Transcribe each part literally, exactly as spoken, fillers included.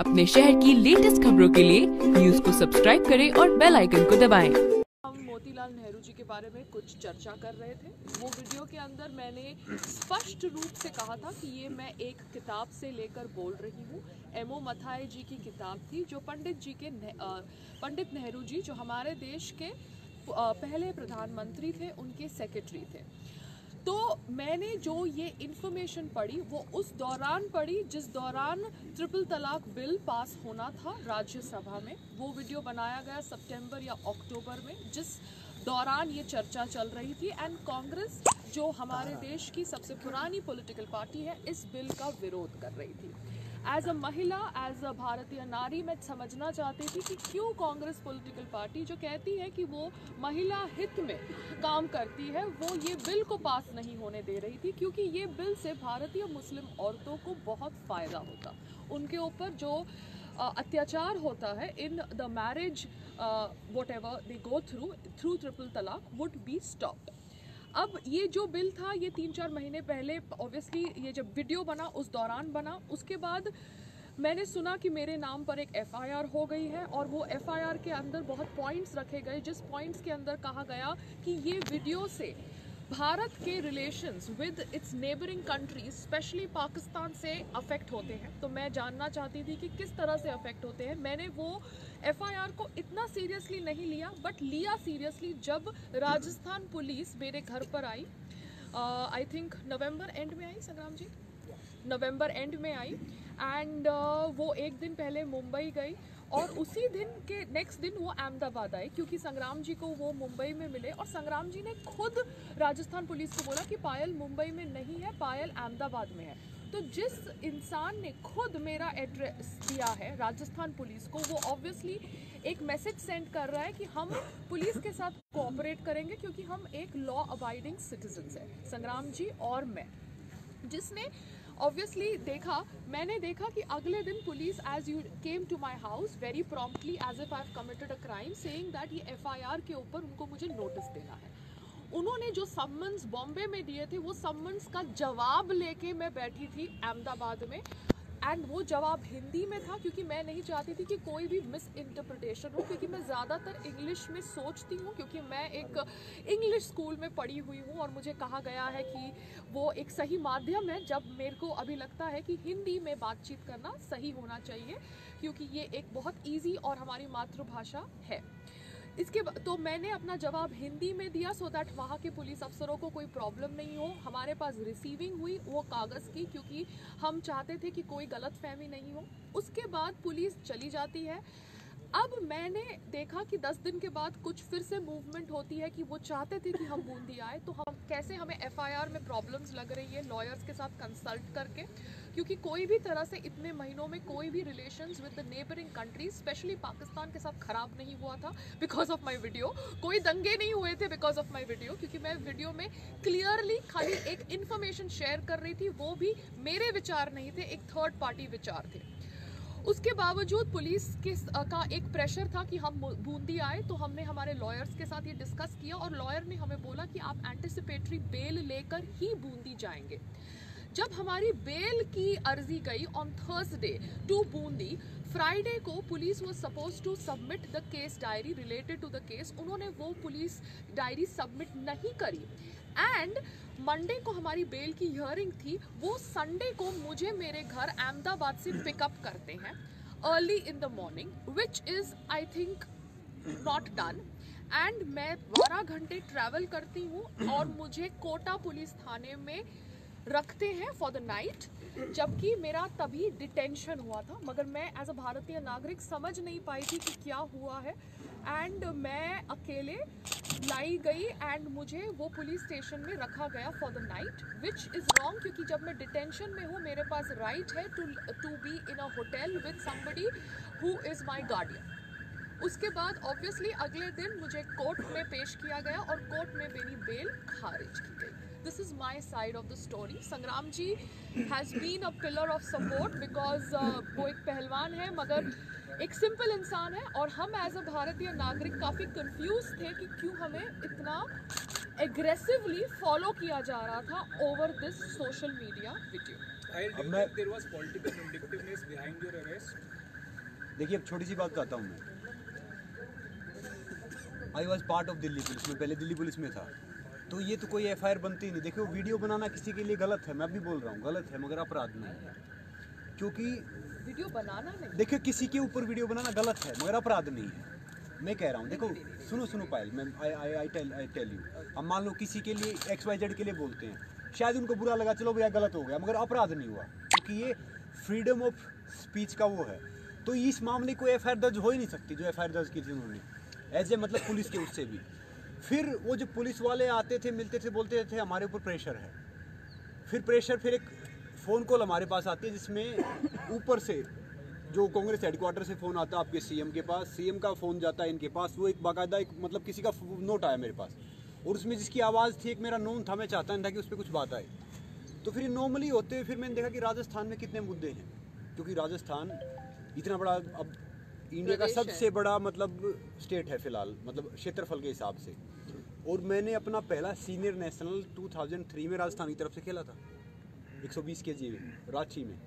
अपने शहर की लेटेस्ट खबरों के लिए न्यूज को सब्सक्राइब करें और बेल आइकन को दबाएं। हम मोतीलाल नेहरू जी के बारे में कुछ चर्चा कर रहे थे। वो वीडियो के अंदर मैंने स्पष्ट रूप से कहा था कि ये मैं एक किताब से लेकर बोल रही हूँ। एम ओ मथाई जी की किताब थी, जो पंडित जी के पंडित नेहरू जी जो हमारे देश के पहले प्रधानमंत्री थे, उनके सेक्रेटरी थे। तो मैंने जो ये इन्फॉर्मेशन पढ़ी वो उस दौरान पढ़ी जिस दौरान ट्रिपल तलाक बिल पास होना था राज्यसभा में। वो वीडियो बनाया गया सितंबर या अक्टूबर में, जिस दौरान ये चर्चा चल रही थी। एंड कांग्रेस, जो हमारे देश की सबसे पुरानी पॉलिटिकल पार्टी है, इस बिल का विरोध कर रही थी। एज अ महिला, एज अ भारतीय नारी, मैं समझना चाहती थी कि क्यों कांग्रेस पॉलिटिकल पार्टी जो कहती है कि वो महिला हित में काम करती है, वो ये बिल को पास नहीं होने दे रही थी। क्योंकि ये बिल से भारतीय मुस्लिम औरतों को बहुत फ़ायदा होता, उनके ऊपर जो अत्याचार होता है in the marriage, whatever they go through through triple talaq would be stopped. अब ये जो बिल था, ये तीन चार महीने पहले ऑब्वियसली ये जब वीडियो बना उस दौरान बना। उसके बाद मैंने सुना कि मेरे नाम पर एक एफ आई आर हो गई है, और वो एफ आई आर के अंदर बहुत पॉइंट्स रखे गए, जिस पॉइंट्स के अंदर कहा गया कि ये वीडियो से भारत के relations with its neighbouring countries, specially Pakistan से अफेक्ट होते हैं। तो मैं जानना चाहती थी कि किस तरह से अफेक्ट होते हैं। मैंने वो एफ आई आर को इतना सीरियसली नहीं लिया, बट लिया सीरियसली जब राजस्थान पुलिस मेरे घर पर आई। आई थिंक नवंबर एंड में आई, संग्राम जी नवंबर एंड में आई। एंड uh, वो एक दिन पहले मुंबई गई, और उसी दिन के नेक्स्ट दिन वो अहमदाबाद आए, क्योंकि संग्राम जी को वो मुंबई में मिले। और संग्राम जी ने खुद राजस्थान पुलिस को बोला कि पायल मुंबई में नहीं है, पायल अहमदाबाद में है। तो जिस इंसान ने खुद मेरा एड्रेस दिया है राजस्थान पुलिस को, वो ऑब्वियसली एक मैसेज सेंड कर रहा है कि हम पुलिस के साथ कोऑपरेट करेंगे, क्योंकि हम एक लॉ अबाइडिंग सिटीजन्स हैं, संग्राम जी और मैं। जिसने ऑब्वियसली देखा, मैंने देखा कि अगले दिन police as you came to my house very promptly as if I have committed a crime, saying that ये एफ आई आर के ऊपर उनको मुझे नोटिस देना है। उन्होंने जो सम्मन्स बॉम्बे में दिए थे, वो सम्मन्स का जवाब लेके मैं बैठी थी अहमदाबाद में। एंड वो जवाब हिंदी में था, क्योंकि मैं नहीं चाहती थी कि कोई भी मिस इंटरप्रिटेशन हो, क्योंकि मैं ज़्यादातर इंग्लिश में सोचती हूँ, क्योंकि मैं एक इंग्लिश स्कूल में पढ़ी हुई हूँ। और मुझे कहा गया है कि वो एक सही माध्यम है, जब मेरे को अभी लगता है कि हिंदी में बातचीत करना सही होना चाहिए, क्योंकि ये एक बहुत ईजी और हमारी मातृभाषा है। इसके तो मैंने अपना जवाब हिंदी में दिया, सो दैट वहाँ के पुलिस अफसरों को कोई प्रॉब्लम नहीं हो। हमारे पास रिसीविंग हुई वो कागज़ की, क्योंकि हम चाहते थे कि कोई गलतफहमी नहीं हो। उसके बाद पुलिस चली जाती है। अब मैंने देखा कि दस दिन के बाद कुछ फिर से मूवमेंट होती है कि वो चाहते थे कि हम बूंदी आए। तो हम कैसे, हमें एफ आई आर में प्रॉब्लम्स लग रही है लॉयर्स के साथ कंसल्ट करके, क्योंकि कोई भी तरह से इतने महीनों में कोई भी relations with the neighbouring countries, specially Pakistan के साथ खराब नहीं हुआ था बिकॉज ऑफ माई वीडियो। कोई दंगे नहीं हुए थे बिकॉज ऑफ माई वीडियो, क्योंकि मैं वीडियो में क्लियरली खाली एक इन्फॉर्मेशन शेयर कर रही थी, वो भी मेरे विचार नहीं थे, एक थर्ड पार्टी विचार थे। उसके बावजूद पुलिस के का एक प्रेशर था कि हम बूंदी आए। तो हमने हमारे लॉयर्स के साथ ये डिस्कस किया, और लॉयर ने हमें बोला कि आप एंटिसिपेटरी बेल लेकर ही बूंदी जाएंगे। जब हमारी बेल की अर्जी गई on Thursday to Bundi, Friday को police was suppose to submit the case diary related to the case. उन्होंने वो पुलिस डायरी सबमिट नहीं करी। एंड मंडे को हमारी बेल की हियरिंग थी, वो संडे को मुझे मेरे घर अहमदाबाद से पिकअप करते हैं early in the morning, which is I think not done. And मैं बारह घंटे ट्रैवल करती हूँ, और मुझे कोटा पुलिस थाने में रखते हैं फॉर द नाइट, जबकि मेरा तभी डिटेंशन हुआ था। मगर मैं एज अ भारतीय नागरिक समझ नहीं पाई थी कि क्या हुआ है। एंड मैं अकेले लाई गई, एंड मुझे वो पुलिस स्टेशन में रखा गया for the night, which is wrong, क्योंकि जब मैं डिटेंशन में हूँ मेरे पास राइट है to to be in a hotel with somebody who is my guardian. उसके बाद ऑब्वियसली अगले दिन मुझे कोर्ट में पेश किया गया, और कोर्ट में मेरी बेल खारिज की गई। This is my side of the story. Sangram ji has been a pillar of support, because वो एक पहलवान है, मगर एक सिंपल इंसान है। और हम एज अ भारतीय नागरिक काफ़ी कंफ्यूज थे कि क्यों हमें इतना एग्रेसिवली फॉलो किया जा रहा था over this social media video. I'll do that there was political vindictiveness behind your arrest. देखिए अब छोटी सी बात बताता हूँ मैं, I was part of Delhi police में, पहले दिल्ली पुलिस में था, तो ये तो कोई एफ आई आर बनती ही नहीं। देखिए वीडियो बनाना किसी के लिए गलत है, मैं भी बोल रहा हूँ गलत है, मगर अपराध नहीं है, क्योंकि वीडियो बनाना नहीं, देखिए किसी के ऊपर वीडियो बनाना गलत है मगर अपराध नहीं है। मैं कह रहा हूँ, देखो सुनो सुनो पायल, मैं I I I tell I tell you, अब मान लो किसी के लिए एक्स वाई जेड के लिए बोलते हैं, शायद उनको बुरा लगा, चलो भैया गलत हो गया, मगर अपराध नहीं हुआ, क्योंकि ये फ्रीडम ऑफ स्पीच का वो है। तो इस मामले को एफ आई आर दर्ज हो ही नहीं सकती जो एफ आई आर दर्ज की थी उन्होंने, एज ए मतलब पुलिस के उससे भी। फिर वो जो पुलिस वाले आते थे, मिलते थे, बोलते थे हमारे ऊपर प्रेशर है, फिर प्रेशर, फिर एक फ़ोन कॉल हमारे पास आती है जिसमें ऊपर से जो कांग्रेस हेडक्वार्टर से फ़ोन आता है आपके सीएम के पास, सीएम का फ़ोन जाता है इनके पास, वो एक बाकायदा एक मतलब किसी का नोट आया मेरे पास, और उसमें जिसकी आवाज़ थी एक मेरा नोन था, मैं चाहता नहीं था कि उस पर कुछ बात आए। तो फिर नॉर्मली होते हुए फिर मैंने देखा कि राजस्थान में कितने मुद्दे हैं, क्योंकि राजस्थान इतना बड़ा अब इंडिया का सबसे बड़ा मतलब स्टेट है फिलहाल, मतलब क्षेत्रफल के हिसाब से। और मैंने अपना पहला सीनियर नेशनल दो हज़ार तीन में राजस्थान की तरफ से खेला था, एक सौ बीस के जी रांची में,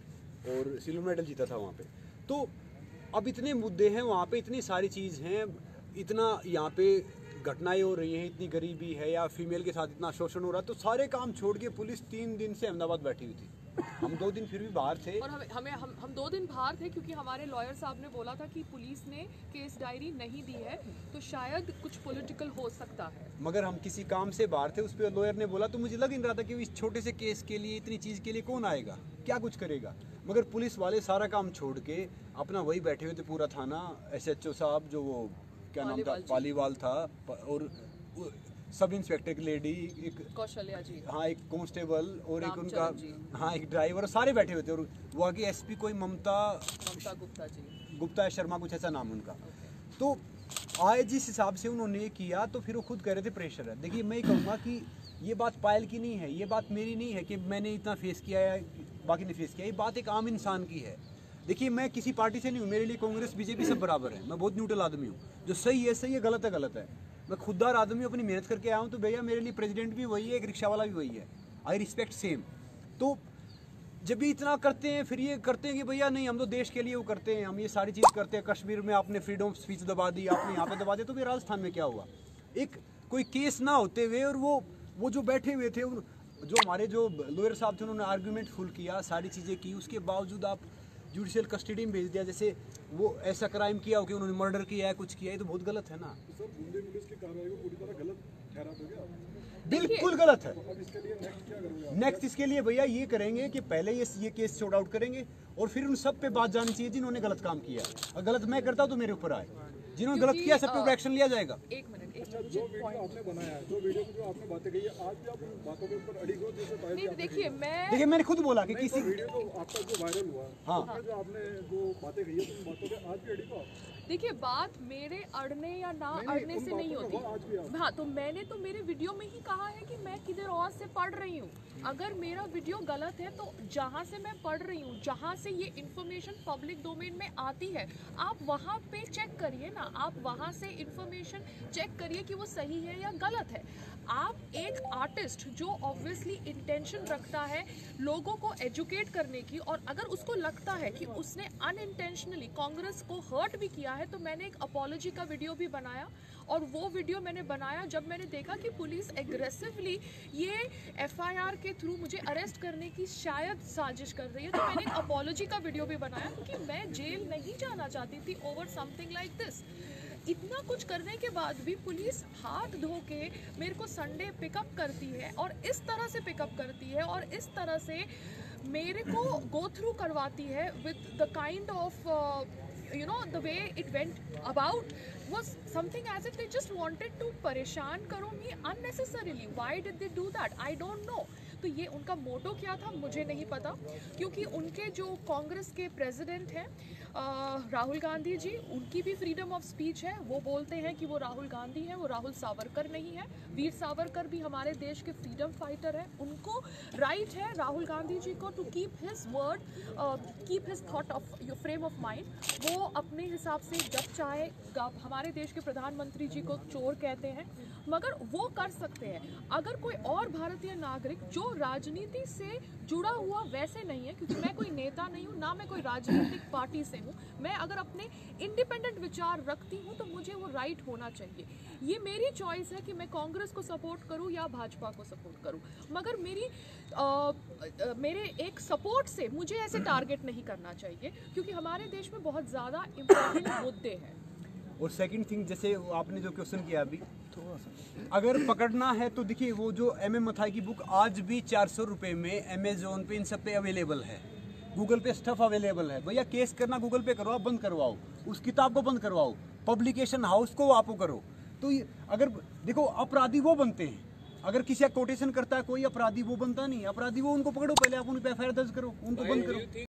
और सिल्वर मेडल जीता था वहाँ पे। तो अब इतने मुद्दे हैं वहाँ पे, इतनी सारी चीज़ हैं, इतना यहाँ पे घटनाएं हो रही हैं, इतनी गरीबी है या फीमेल के साथ इतना शोषण हो रहा है, तो सारे काम छोड़ के पुलिस तीन दिन से अहमदाबाद बैठी हुई थी। हम दो दिन फिर भी बाहर थे, और हमें हमें हम हम दो दिन बाहर थे क्योंकि हमारे लॉयर साहब ने बोला था कि पुलिस ने केस डायरी नहीं दी है, तो शायद कुछ पॉलिटिकल हो सकता है। मगर हम किसी काम से बाहर थे, उस पर लॉयर ने बोला, तो मुझे लग नहीं रहा था कि इस छोटे से केस के लिए, इतनी चीज़ के लिए कौन आएगा, क्या कुछ करेगा। मगर पुलिस वाले सारा काम छोड़ के अपना वही बैठे हुए थे, पूरा थाना, एस एच ओ साहब जो वो क्या नाम था, पालीवाल था, और सब इंस्पेक्टर की लेडी, एक कौशल्या जी, हाँ एक कांस्टेबल, और एक उनका हाँ एक ड्राइवर, सारे बैठे हुए थे। और वहाँ की एसपी कोई ममता ममता गुप्ता जी, गुप्ता शर्मा कुछ ऐसा नाम उनका। तो आए जिस हिसाब से उन्होंने किया, तो फिर वो खुद कह रहे थे प्रेशर है। देखिए मैं ये कहूँगा कि ये बात पायल की नहीं है, ये बात मेरी नहीं है कि मैंने इतना फेस किया है बाकी ने फेस किया, ये बात एक आम इंसान की है। देखिए मैं किसी पार्टी से नहीं हूँ, मेरे लिए कांग्रेस बीजेपी सब बराबर है, मैं बहुत न्यूट्रल आदमी हूँ, जो सही है सही है, गलत है गलत है। मैं खुददार आदमी अपनी मेहनत करके आया हूँ, तो भैया मेरे लिए प्रेसिडेंट भी वही है, एक रिक्शा वाला भी वही है, आई रिस्पेक्ट सेम। तो जब भी इतना करते हैं फिर ये करते हैं कि भैया नहीं हम तो देश के लिए वो करते हैं, हम ये सारी चीज़ करते हैं। कश्मीर में आपने फ्रीडम ऑफ स्पीच दबा दी, आपने यहाँ पे दबा दिया, तो फिर राजस्थान में क्या हुआ? एक कोई केस ना होते हुए, और वो वो जो बैठे हुए थे, जो हमारे जो लॉयर साहब थे, उन्होंने आर्गूमेंट फुल किया, सारी चीज़ें की, उसके बावजूद आप जुडिशियल कस्टडी में भेज दिया, जैसे वो ऐसा क्राइम किया हो कि उन्होंने मर्डर किया है, कुछ किया है, तो बहुत गलत है ना। सर बूंदे पुलिस की कार्रवाई को पूरी तरह गलत ठहरा दोगे आप? बिल्कुल गलत है। अब इसके लिए नेक्स्ट क्या करोगे आप? नेक्स्ट इसके लिए भैया ये करेंगे कि पहले ये ये केस शॉर्ट आउट करेंगे, और फिर उन सब पे बात जानी चाहिए जिन्होंने गलत काम किया। और गलत मैं करता तो मेरे ऊपर आए, जिन्होंने गलत किया सब पे ऊपर एक्शन लिया जाएगा। एक मिनट, एक अच्छा, मिनट, जो वीडियो आपने बनाया है, जो वीडियो में जो आपने बातें कही है, आज भी आप उन बातों के ऊपर अड़ी हो जैसे पायल नहीं की आपने देखिए, कही? मैं देखिए मैंने खुद बोला कि नहीं, किसी तो वीडियो जो आपका जो वायरल हुआ, हाँ। उसमें जो आपने जो बातें कही है, तो उन बातों पे आज भी अड़ी हो आप? देखिए, बात मेरे अड़ने या ना नहीं, नहीं, अड़ने उन से नहीं बातों पे हो आज भी होती। आप। हाँ, तो मैंने तो मेरे वीडियो में ही कहा है कि मैं किधर और से पढ़ रही हूँ। अगर मेरा वीडियो गलत है तो जहाँ से मैं पढ़ रही हूँ, जहाँ से ये इन्फॉर्मेशन पब्लिक डोमेन में आती है, आप वहाँ पे चेक करिए ना, आप वहाँ से इन्फॉर्मेशन चेक करिए कि वो सही है या गलत है। आप एक आर्टिस्ट जो ऑब्वियसली इंटेंशन रखता है लोगों को एजुकेट करने की, और अगर उसको लगता है कि उसने अनइंटेंशनली कांग्रेस को हर्ट भी किया है, तो मैंने एक अपॉलॉजी का वीडियो भी बनाया। और वो वीडियो मैंने बनाया जब मैंने देखा कि पुलिस एग्रेसिवली ये एफ आई आर के थ्रू मुझे अरेस्ट करने की शायद साजिश कर रही है, तो मैंने एक अपॉलॉजी का वीडियो भी बनाया, क्योंकि मैं जेल नहीं जाना चाहती थी ओवर समथिंग लाइक दिस। इतना कुछ करने के बाद भी पुलिस हाथ धो के मेरे को संडे पिकअप करती है, और इस तरह से पिकअप करती है, और इस तरह से मेरे को गो थ्रू करवाती है with the kind of you know the way it went about was something as if they just wanted to परेशान करो me unnecessarily. Why did they do that? I don't know. तो ये उनका मोटो क्या था मुझे नहीं पता, क्योंकि उनके जो कांग्रेस के प्रेसिडेंट हैं राहुल गांधी जी, उनकी भी फ्रीडम ऑफ स्पीच है। वो बोलते हैं कि वो राहुल गांधी हैं, वो राहुल सावरकर नहीं है। वीर सावरकर भी हमारे देश के फ्रीडम फाइटर हैं, उनको राइट है राहुल गांधी जी को to keep his word, keep his thought of frame of mind. वो अपने हिसाब से जब चाहे हमारे देश के प्रधानमंत्री जी को चोर कहते हैं, मगर वो कर सकते हैं। अगर कोई और भारतीय नागरिक जो राजनीति से जुड़ा हुआ वैसे नहीं है, क्योंकि मैं कोई नेता नहीं हूँ, ना मैं कोई राजनीतिक पार्टी से हूँ, मैं अगर अपने इंडिपेंडेंट विचार रखती हूँ तो मुझे वो राइट होना चाहिए। ये मेरी चॉइस है कि मैं कांग्रेस को सपोर्ट करूँ या भाजपा को सपोर्ट करूँ, मगर मेरी आ, आ, मेरे एक सपोर्ट से मुझे ऐसे टारगेट नहीं करना चाहिए, क्योंकि हमारे देश में बहुत ज़्यादा इम्पोर्टेंट मुद्दे हैं। और सेकंड थिंग, जैसे आपने जो क्वेश्चन किया अभी, अगर पकड़ना है तो देखिए वो जो एम एम मथाई की बुक आज भी चार सौ रुपये में अमेजोन पे इन सब पे अवेलेबल है, गूगल पे स्टफ अवेलेबल है। भैया केस करना गूगल पे करवाओ, बंद करवाओ, उस किताब को बंद करवाओ, पब्लिकेशन हाउस को आप करो। तो ये अगर देखो अपराधी वो बनते हैं, अगर किसी का कोटेशन करता है कोई अपराधी, वो बनता नहीं। अपराधी वो, उनको पकड़ो पहले, आप उन पर एफ आई आर दर्ज करो, उनको बंद करो।